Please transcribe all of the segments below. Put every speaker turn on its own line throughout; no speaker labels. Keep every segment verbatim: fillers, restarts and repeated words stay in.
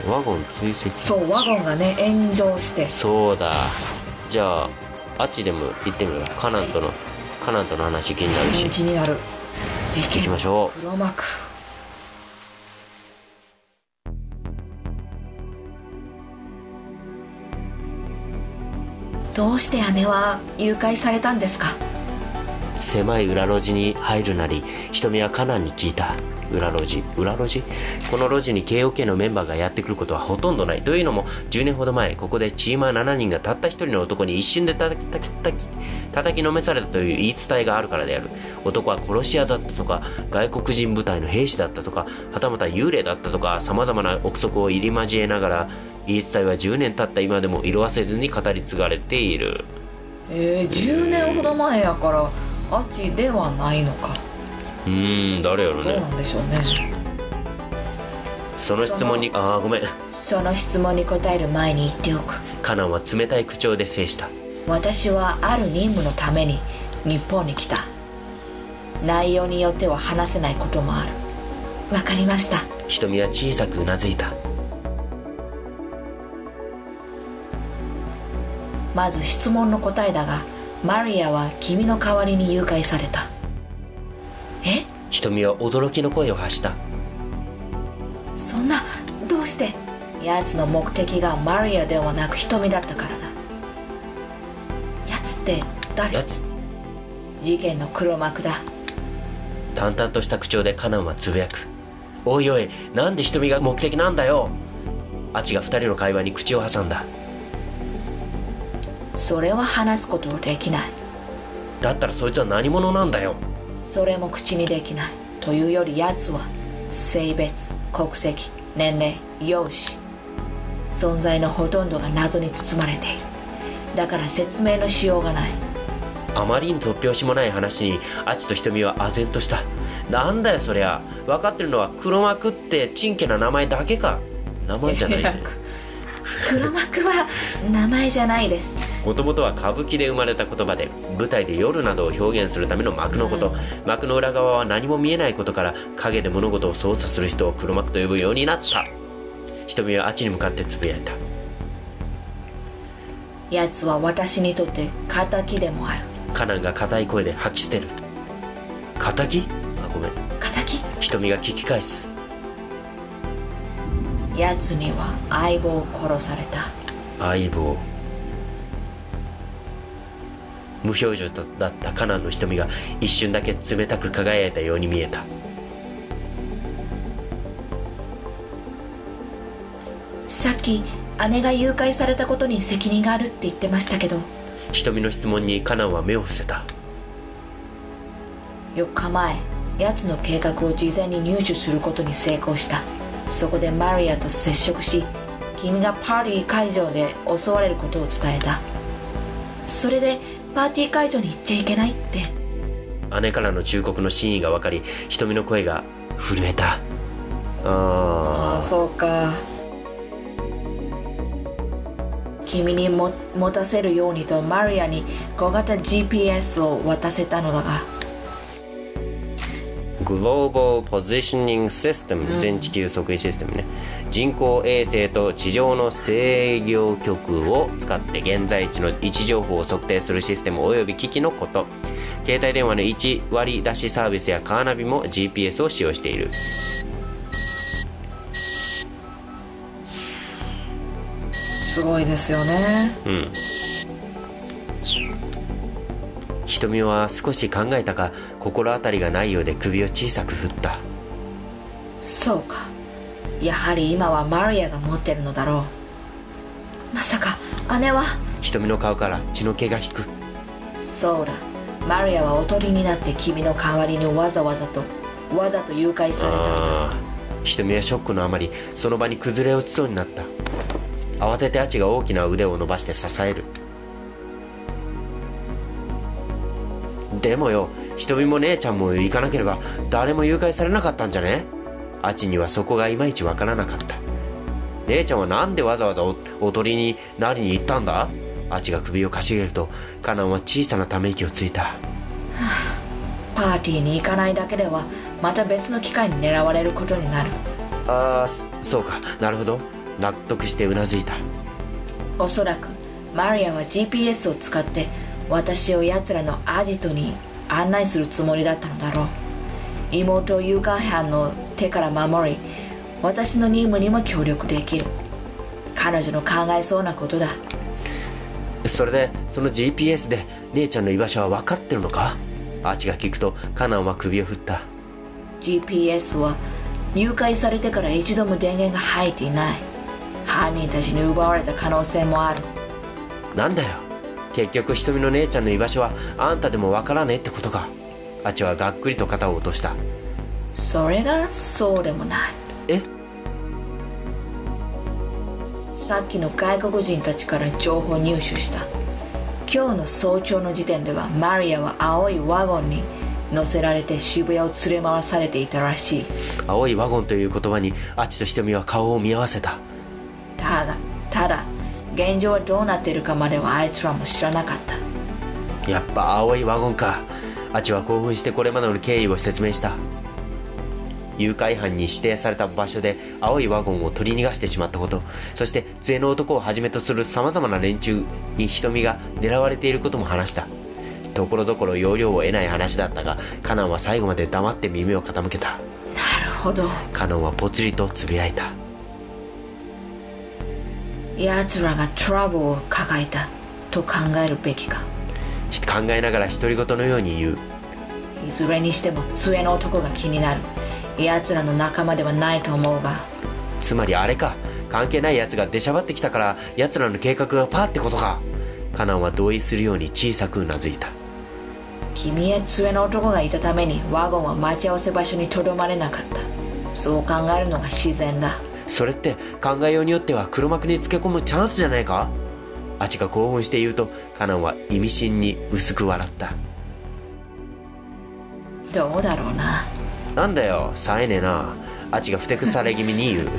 ワゴン追跡。
そうワゴンがね炎上して。
そうだ。じゃああっちでも行ってみる。カナンとのカナンとの話気になるし。
気になる。事件
行きましょう。
黒幕。どうして姉は誘拐されたんですか？
狭い裏路地に入るなり、瞳はカナンに聞いた。裏路地裏路地この路地に ケーオーケー のメンバーがやってくることはほとんどない。というのもじゅうねんほど前、ここでチーマーしちにんがたったひとりの男に一瞬で叩き叩き叩き叩きのめされたという言い伝えがあるからである。男は殺し屋だったとか、外国人部隊の兵士だったとか、はたまた幽霊だったとか、さまざまな憶測を入り交えながら、言い伝えはじゅうねん経った今でも色褪せずに語り継がれている。
えー、じゅうねんほど前やからあっちではないのか。
うーん、誰やろね。
どうなんでしょうね。
その質問にああごめん
その質問に答える前に言っておく。
カナンは冷たい口調で制した。
私はある任務のために日本に来た。内容によっては話せないこともある。わかりました。
瞳は小さくうなずいた。
まず質問の答えだが、マリアは君の代わりに誘拐された。え？
瞳は驚きの声を発した。
そんな、どうして？奴の目的がマリアではなく瞳だったからだ。奴って誰？
奴？
事件の黒幕だ。
淡々とした口調でカナンはつぶやく。おいおい、なんで瞳が目的なんだよ。アチが二人の会話に口を挟んだ。
それは話すことはできない。
だったらそいつは何者なんだよ。
それも口にできない。というより奴は性別、国籍、年齢、容姿、存在のほとんどが謎に包まれている。だから説明のしようがない。
あまりに突拍子もない話にアチと瞳は唖然とした。なんだよそりゃ。分かってるのは黒幕ってちんけな名前だけか。名前じゃないね。
黒幕は名前じゃないです。
もともとは歌舞伎で生まれた言葉で、舞台で夜などを表現するための幕のこと、うん、幕の裏側は何も見えないことから、影で物事を操作する人を黒幕と呼ぶようになった。瞳はあっちに向かってつぶやいた。
奴は私にとって敵でもある。
カナンが硬い声で吐き捨てる。敵？あ、ごめん。
敵？
瞳が聞き返す。
奴には相棒を殺された。
相棒。無表情だったカナンの瞳が一瞬だけ冷たく輝いたように見えた。
さっき姉が誘拐されたことに責任があるって言ってましたけど。
瞳の質問にカナンは目を伏せた。
よっかまえ、奴の計画を事前に入手することに成功した。そこでマリアと接触し、君がパーティー会場で襲われることを伝えた。それでパーティー会場に行っちゃいけないって。
姉からの忠告の真意が分かり、瞳の声が震えた。あ
あ、そうか。君にも持たせるようにとマリアに小型 ジーピーエス を渡せたのだが。
グローバルポジショニングシステム、全地球測位システムね。人工衛星と地上の制御局を使って現在地の位置情報を測定するシステムおよび機器のこと。携帯電話のいち割り出しサービスやカーナビも ジーピーエス を使用している。
すごいですよね。
うん。瞳は少し考えたが心当たりがないようで首を小さく振った。
そうか、やはり今はマリアが持ってるのだろう。まさか姉は。
瞳の顔から血の気が引く。
そうだ、マリアはおとりになって君の代わりにわざわざとわざと誘拐されたのだ。
瞳はショックのあまりその場に崩れ落ちそうになった。慌ててアチが大きな腕を伸ばして支える。でもよ、瞳も姉ちゃんも行かなければ誰も誘拐されなかったんじゃね？アチにはそこがいまいちわからなかった。姉ちゃんはなんでわざわざ お, おとりになりに行ったんだ？アチが首をかしげるとカナンは小さなため息をついた。は
あ、パーティーに行かないだけではまた別の機会に狙われることになる。
ああ、そうか、なるほど。 納得してうなずいた。
おそらくマリアは ジーピーエス を使って私を奴らのアジトに案内するつもりだったのだろう。妹を誘拐犯の手から守り、私の任務にも協力できる。彼女の考えそうなことだ。
それでその ジーピーエス で姉ちゃんの居場所は分かってるのか？アーチが聞くとカナンは首を振った。
ジーピーエス は誘拐されてから一度も電源が入っていない。犯人たちに奪われた可能性もある。
なんだよ、結局瞳の姉ちゃんの居場所はあんたでも分からねえってことか。アーチはがっくりと肩を落とした。
それがそうでもない。
え？
さっきの外国人たちから情報入手した。今日の早朝の時点ではマリアは青いワゴンに乗せられて渋谷を連れ回されていたらしい。
青いワゴンという言葉にアッチと瞳は顔を見合わせた。
ただただ現状はどうなっているかまではあいつらも知らなかった。
やっぱ青いワゴンか。アッチは興奮してこれまでの経緯を説明した。誘拐犯に指定された場所で青いワゴンを取り逃がしてしまったこと、そして杖の男をはじめとするさまざまな連中に瞳が狙われていることも話した。ところどころ要領を得ない話だったが、カナンは最後まで黙って耳を傾けた。
なるほど。
カナンはぽつりとつぶやいた。
奴らがトラブルを抱えたと考えるべきか。
考えながら独り言のように言う。
いずれにしても杖の男が気になる。奴らの仲間ではないと思うが。
つまりあれか、関係ない奴が出しゃばってきたから奴らの計画がパーってことか。カナンは同意するように小さくうなずいた。
君へ杖の男がいたためにワゴンは待ち合わせ場所にとどまれなかった。そう考えるのが自然だ。
それって考えようによっては黒幕につけ込むチャンスじゃないか。アチが興奮して言うと、カナンは意味深に薄く笑った。
どうだろうな。
なんだよ、さえねえな。アチがふてくされ気味に言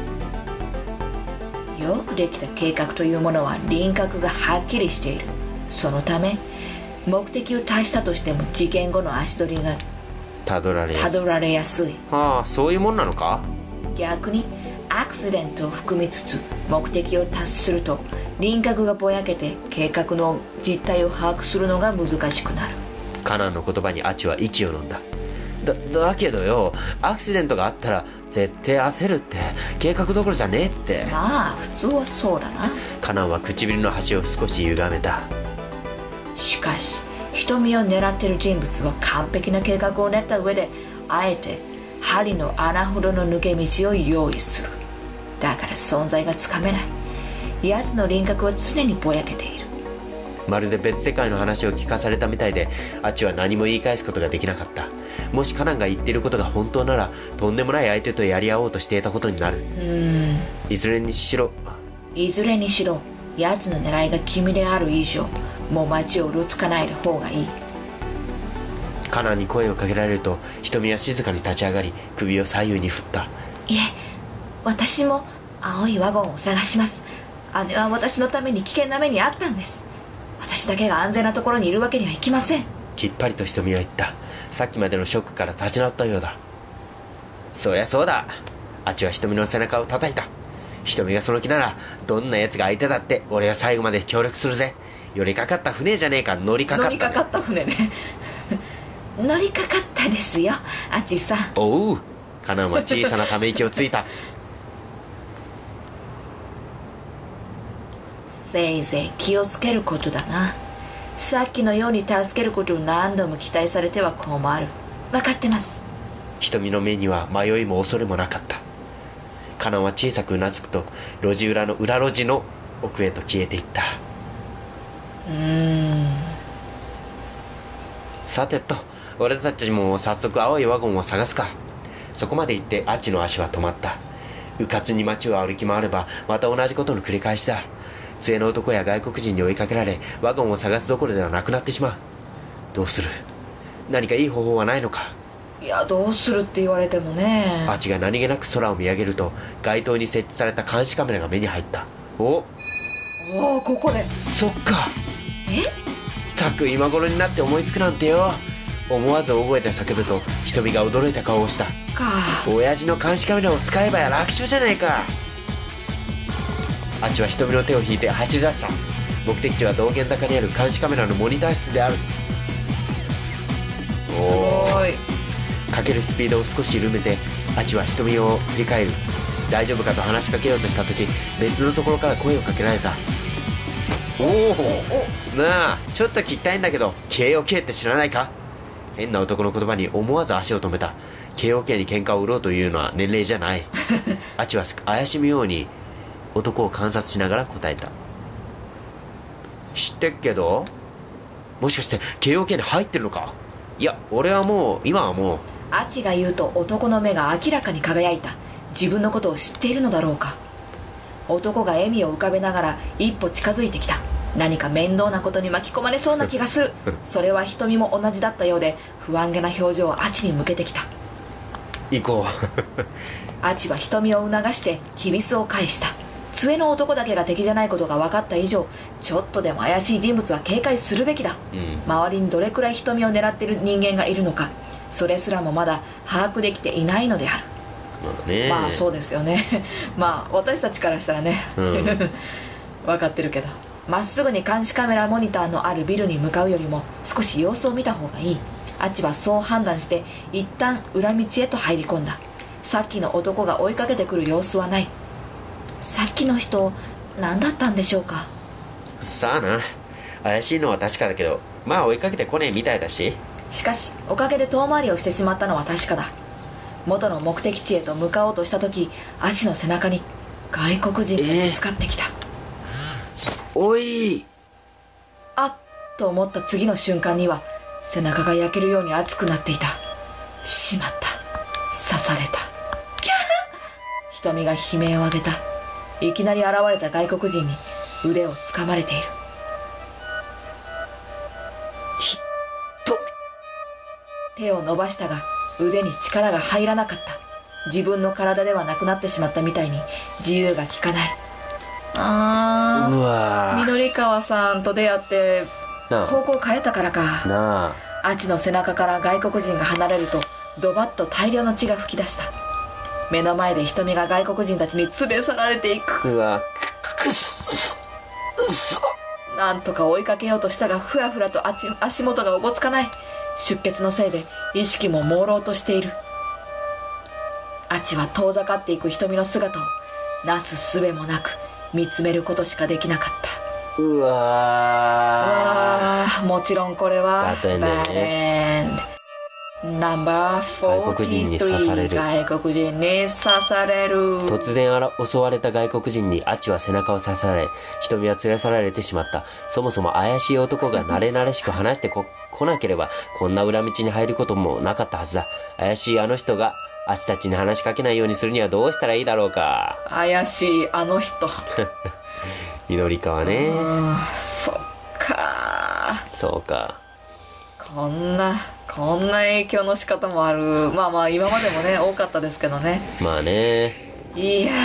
う。よくできた計画というものは輪郭がはっきりしている。そのため目的を達したとしても事件後の足取りが
たどられやすい。
たどられやすい。
はあ、そういうもんなのか。
逆にアクシデントを含みつつ目的を達すると輪郭がぼやけて計画の実態を把握するのが難しくなる。
カナンの言葉にアチは息を飲んだ。だ, だけどよ、アクシデントがあったら絶対焦るって、計画どころじゃねえって。
まあ普通はそうだな。
カナンは唇の端を少し歪めた。
しかし瞳を狙っている人物は完璧な計画を練った上であえて針の穴ほどの抜け道を用意する。だから存在がつかめない。奴の輪郭は常にぼやけている。
まるで別世界の話を聞かされたみたいで、アッチは何も言い返すことができなかった。もしカナンが言っていることが本当なら、とんでもない相手とやり合おうとしていたことになる。うーんいずれにしろ
いずれにしろ奴の狙いが君である以上、もう街をうろつかないで方がいい。
カナンに声をかけられると、瞳は静かに立ち上がり首を左右に振った。
いえ、私も青いワゴンを探します。姉は私のために危険な目にあったんです。私だけが安全なところにいるわけにはいきません。
きっぱりと瞳は言った。さっきまでのショックから立ち直ったようだ。そりゃそうだ。アチは瞳の背中を叩いた。瞳がその気ならどんな奴が相手だって俺は最後まで協力するぜ。寄りかかった船じゃねえか。乗りかかった、ね、
乗りかかった船ね乗りかかったですよ、アチさん。
おう。カナンは小さなため息をついた
せいぜい気をつけることだな。さっきのように助けることを何度も期待されては困る。分かってます。
瞳の目には迷いも恐れもなかった。カナンは小さくうなずくと、路地裏の裏路地の奥へと消えていった。
うーん
さてと、俺たちも早速青いワゴンを探すか。そこまで行ってアッチの足は止まった。うかつに街を歩き回ればまた同じことの繰り返しだ。杖の男や外国人に追いかけられ、ワゴンを探すどころではなくなってしまう。どうする？何かいい方法はないのか。
いや、どうするって言われてもね。
アチが何気なく空を見上げると、街灯に設置された監視カメラが目に入った。お
お、ここで。
そっか。
え？
たく今頃になって思いつくなんてよ。思わず大声で叫ぶと、瞳が驚いた顔をした。
か
親父の監視カメラを使えばや楽勝じゃねえか。 あっちは瞳の手を引いて走り出した。目的地は道玄坂にある監視カメラのモニター室である。
すごい。
かけるスピードを少し緩めてあっちは瞳を振り返る。大丈夫かと話しかけようとした時、別のところから声をかけられた。おお、なあ、ちょっと聞きたいんだけど ケーオーケー って知らないか。変な男の言葉に思わず足を止めた。 ケーオーケー に喧嘩を売ろうというのは年齢じゃない。あっちは怪しむように男を観察しながら答えた。知ってっけど、もしかして ケーオーケー に入ってるのか。いや、俺はもう今はもう。
アチが言うと男の目が明らかに輝いた。自分のことを知っているのだろうか。男が笑みを浮かべながら一歩近づいてきた。何か面倒なことに巻き込まれそうな気がする。それは瞳も同じだったようで、不安げな表情をアチに向けてきた。
行こう。
アチは瞳を促してきびすを返した。杖の男だけが敵じゃないことが分かった以上、ちょっとでも怪しい人物は警戒するべきだ、うん、周りにどれくらい瞳を狙っている人間がいるのか、それすらもまだ把握できていないのである。
まあね、
まあそうですよね。まあ私たちからしたらね、うん、分かってるけど、まっすぐに監視カメラモニターのあるビルに向かうよりも少し様子を見た方がいい。アチはそう判断して一旦裏道へと入り込んだ。さっきの男が追いかけてくる様子はない。さっきの人何だったんでしょうか。
さあな、怪しいのは確かだけど、まあ追いかけてこねえみたいだし。
しかしおかげで遠回りをしてしまったのは確かだ。元の目的地へと向かおうとした時、アチの背中に外国人がぶつかってきた、
えー、おい。
あっと思った次の瞬間には背中が焼けるように熱くなっていた。しまった、刺された。キャー。瞳が悲鳴を上げた。いきなり現れた外国人に腕をつかまれている。
ひと
手を伸ばしたが腕に力が入らなかった。自分の体ではなくなってしまったみたいに自由が利かない。あ
うわ
ー、緑川さんと出会って方向変えたからか
なあ。
アチの背中から外国人が離れるとドバッと大量の血が噴き出した。目の前で瞳が外国人たちに連れ去られていく。
うわ、くっそ、うそ。
なんとか追いかけようとしたがふらふらと足足元がおぼつかない。出血のせいで意識も朦朧としている。アチは遠ざかっていく瞳の姿をなすすべもなく見つめることしかできなかった。
うわー、う
わー、もちろんこれは
バッドエンドね。
ナンバー
外国人に刺される。
外国人に刺される。
突然あら襲われた外国人にアチは背中を刺され、瞳は連れ去られてしまった。そもそも怪しい男が慣れ慣れしく話してこ来なければこんな裏道に入ることもなかったはずだ。怪しいあの人がアチたちに話しかけないようにするにはどうしたらいいだろうか。
怪しいあの人。
緑川ね。
そっか。
そうか。
こんなこんな影響の仕方もある。まあまあ今までもね多かったですけどね。
まあね。
いや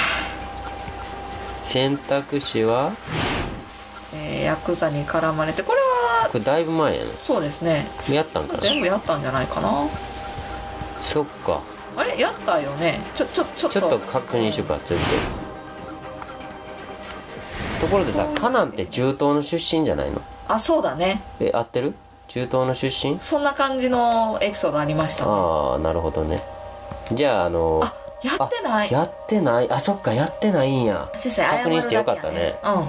選択肢は、
えー、ヤクザに絡まれて、これは
これだいぶ前やね。
そうですね。
やったんかな。
全部やったんじゃないかな。
そっか。
あれやったよね。ちょちょちょっと
ちょっと確認しようか。ちょっとところでさ、カナンって中東の出身じゃないの？
あ、そうだね。
え、合ってる？中東の出身？
そんな感じのエピソードありましたね。
ああ、なるほどね。じゃあ、あの
あ、やってない。
やってない。あ、そっか、やってないんや。
先生、
確認してよかったね。
うん。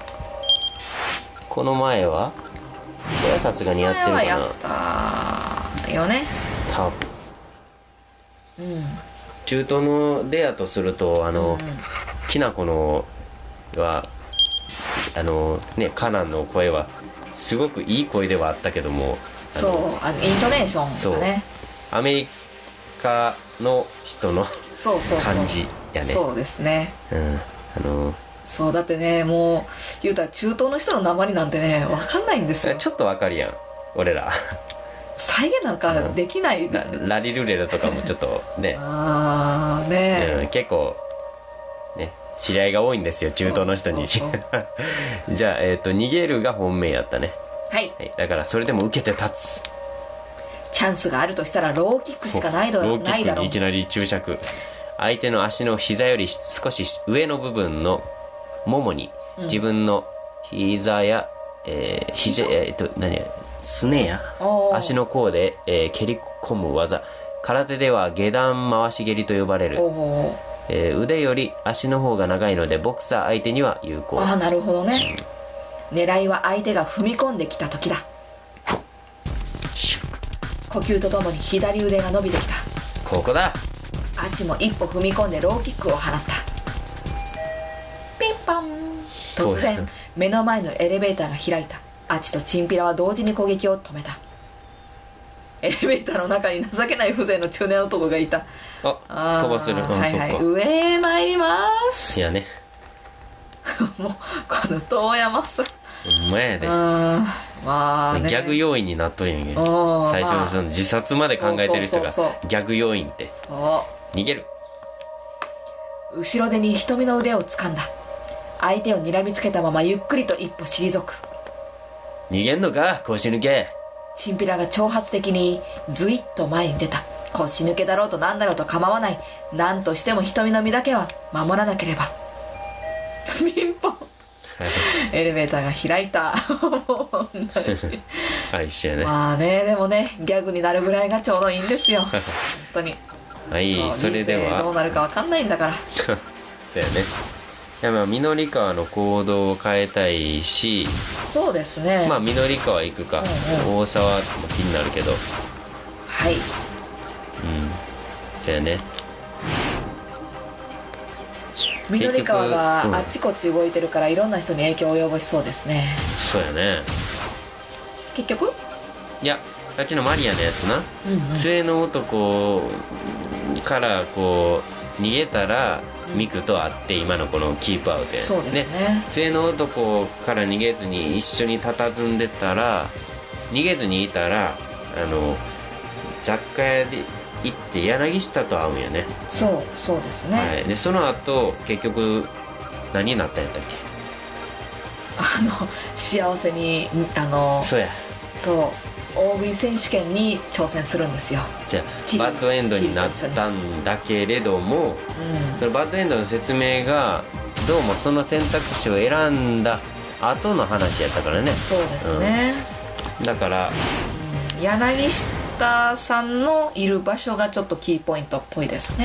この前はこれはさすがにやってるかな。
これはやったよね。
多分。うん。中東のデアとすると、あの、うんうん、きなこのはあのね、カナンの声はすごくいい声ではあったけども、
そう、あのイントネーションがね、
アメリカの人の
そうそうそう
感じやね。
そうですね。
うん、あの
そうだってね、もう言うたら中東の人の訛りなんてね分かんないんですよ。
ちょっとわかるやん俺ら。
再現なんかできない、うん、
ラリルレロとかもちょっとね
ああね、
うん、結構ね知り合いが多いんですよ中東の人に。じゃあ、えーと、逃げるが本命やったね。
はい、
はい、だからそれでも受けて立つ。
チャンスがあるとしたらローキックしかないだろう。
ローキックにいきなり注釈。相手の足の膝より少し上の部分のももに自分の膝や、えー、肘えー、っと何やすねや足の甲で、えー、蹴り込む技、空手では下段回し蹴りと呼ばれる、えー、腕より足の方が長いのでボクサー相手には有効。
ああなるほどね、うん、狙いは相手が踏み込んできた時だ。呼吸とともに左腕が伸びてきた。
ここだ。
アチも一歩踏み込んでローキックを放った。ピンポン。突然目の前のエレベーターが開いた。アチとチンピラは同時に攻撃を止めた。エレベーターの中に情けない風情の中年男がいた。
あ、飛ばせる、うん、
はいはい、
そっか。
上へ参ります。
いやね
もうこの遠山さん
ほんまやで、
まあね、
ギャグ要因になっとるんやけど、最初にその自殺まで考えてる人がギャグ要因って。そう逃げる。
後ろ手に瞳の腕を掴んだ。相手を睨みつけたままゆっくりと一歩退く。
逃げんのか腰抜け。
チンピラが挑発的にズイッと前に出た。腰抜けだろうと何だろうと構わない。何としても瞳の身だけは守らなければ。ピンポンエレベーターが開いた。もう
はい、一緒やね。
まあね、でもねギャグになるぐらいがちょうどいいんですよ本当に。
はい、それでは
どうなるか分かんないんだから
そうやね。いやまあ緑川の行動を変えたいし、
そうですね、
まあ緑川行くか、うんうん、大沢も気になるけど、
はい、うん、
そうやね。
緑川があっちこっち動いてるからいろんな人に影響を及ぼしそうですね。
そうやね。
結局
いやあっちのマリアのやつな、うんうん、杖の男からこう逃げたらミクと会って今のこのキープアウトやね。
そうですね。
杖の男から逃げずに一緒に佇んでたら、逃げずにいたらあの雑貨屋で行って柳下と会うんよね。
そうそうですね、
はい、でその後結局何になったんやったっけ。
あの幸せにあの
そうや
そう大食い選手権に挑戦するんですよ。
じゃあバッドエンドになったんだけれども、うん、そのバッドエンドの説明がどうもその選択肢を選んだ後の話やったからね。
そうですね、
うん、だから、
うん、柳下さんのいる場所がちょっとキーポイントっぽいですね。